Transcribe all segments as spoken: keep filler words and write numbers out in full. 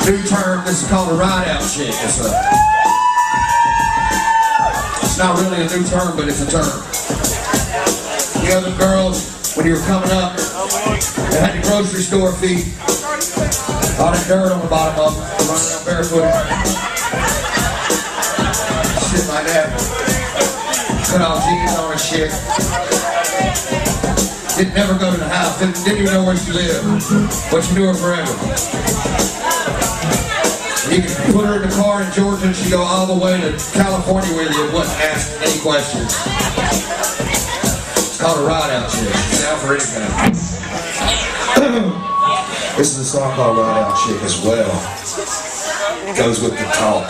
New term, this is called a ride-out chick. It's, a, it's not really a new term, but it's a term. The other girls, when you were coming up, they had the grocery store feet. All that dirt on the bottom of them, running around barefoot. Shit like that. Cut off jeans on and shit. Didn't never go to the house, didn't, didn't even know where she lived. But you knew her forever. You could put her in the car in Georgia and she'd go all the way to California with you and wouldn't ask any questions. It's called a ride-out chick. It's out for anything. This is a song called Ride-Out Chick as well. It goes with the talk.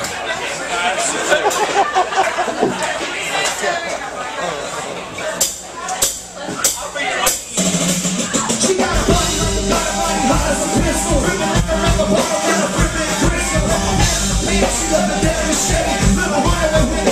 She got a body like a got a body hot as a pistol. She got the devil shade, little runner with